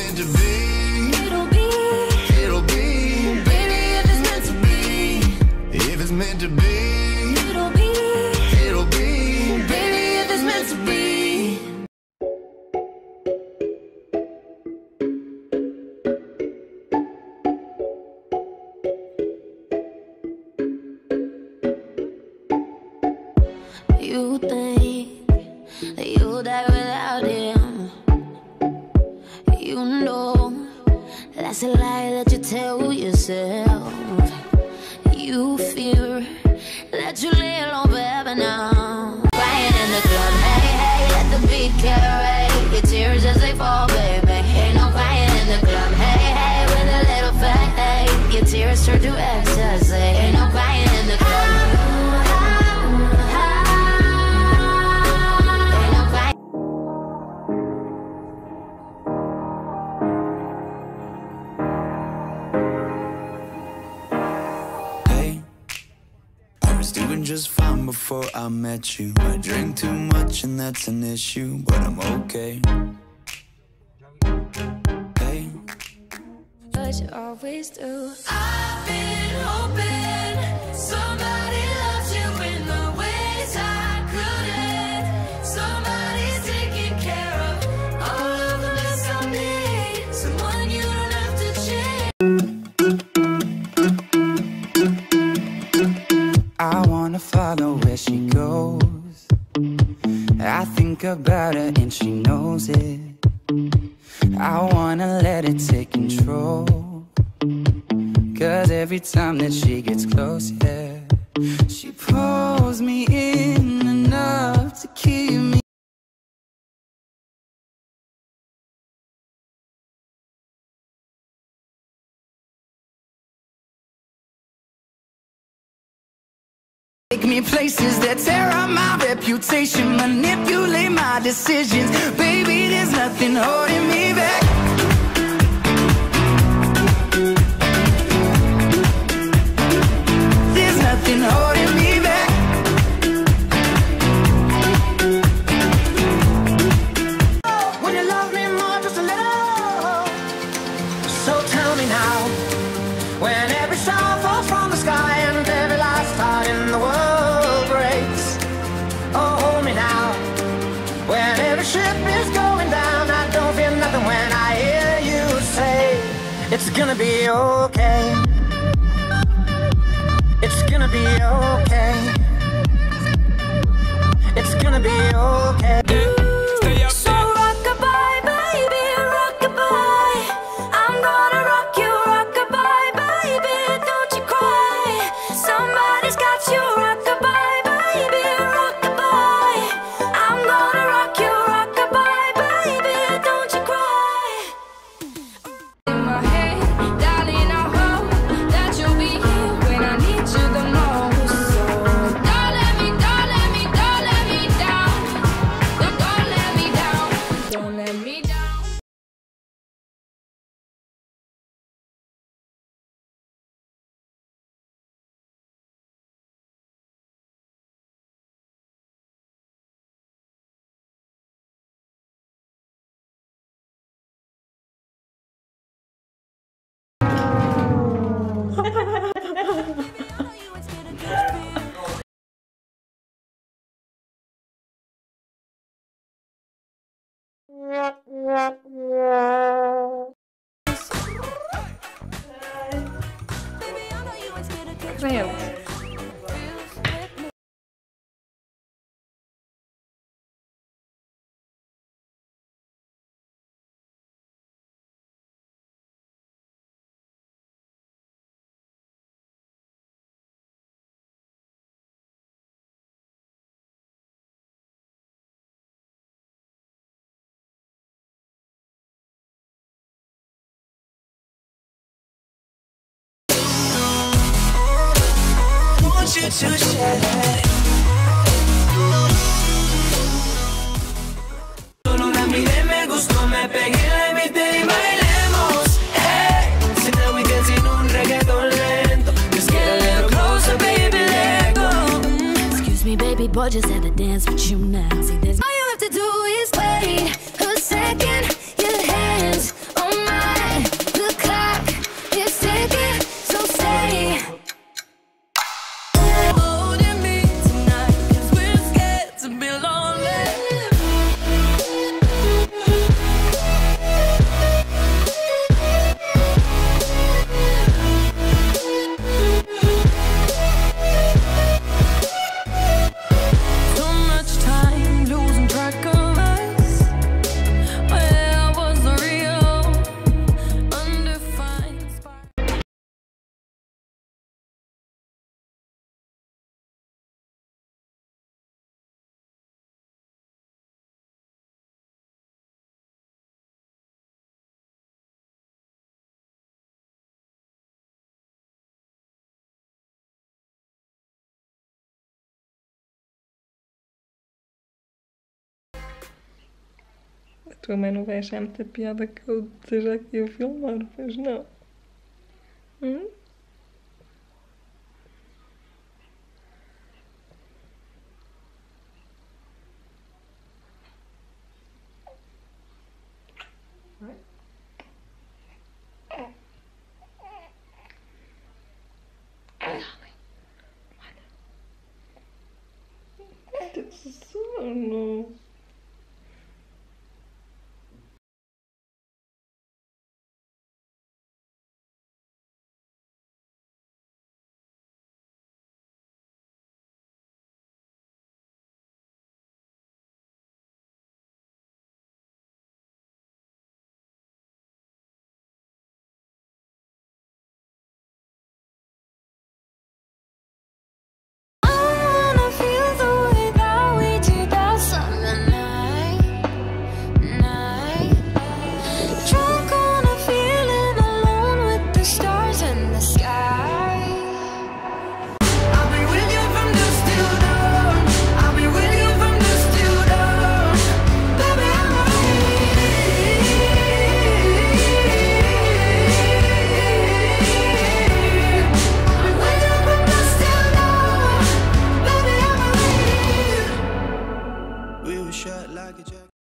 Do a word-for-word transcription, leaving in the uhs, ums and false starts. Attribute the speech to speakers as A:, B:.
A: meant to be, it'll be, it'll be. Baby, if it's meant to be, if it's meant to be, it'll be, it'll be. Baby, if it's meant to be. You think that you'll die without him. You know that's a lie that you tell yourself. You fear that you lay alone forever now. Crying in the club, hey, hey, let the beat carry your tears as they fall, baby. Ain't no crying in the club, hey, hey, with a little fat, hey. Your tears turn to ecstasy. Ain't no crying in the club.
B: Doing just fine before I met you. I drink too much and that's an issue, but I'm okay. Hey,
C: but you always do.
A: I've been hoping somebody loves you in the ways I couldn't. Somebody's taking care of all of the mess I made. Someone you don't have to change.
D: I wanna follow where she goes. I think about her and she knows it. I wanna let it take control. Cause every time that she gets close, yeah, she pulls me in enough to keep me. Take me places that tear up my reputation, manipulate my decisions. Baby, there's nothing holding me back. There's nothing holding me back. When you love me more, just a little. So tell me now, when every star falls from the sky and every last star in the world breaks. Oh, hold me now, when every ship is going down. I don't feel nothing when I hear you say it's gonna be okay. It's gonna be okay. It's gonna be okay.
C: So rock-a-bye, baby, rock-a-bye. I'm gonna rock you, rock-a-bye, baby, don't you cry. Somebody's got you, rock-a-bye, baby, rock-a-bye. I'm gonna rock you, rock-a-bye, baby, don't you cry. In my head, darling, I hope that you'll be here when I need you the most. So don't let me, don't let me, don't let me down. Don't, don't let me down. Don't let me down.
E: Meu.
B: you to share. Solo la miré, me gustó, me pegué, la invité y bailemos. Hey, sin the weekend, sin un reggaeton lento. Just get a little closer, baby, let go.
C: Mm, excuse me, baby boy, just had to dance with you now. See, there's all you have to do is wait a second. Your hands on
E: A tua mãe não vai achar muita piada que eu esteja aqui a filmar, pois não? Hum? Olha, que sono.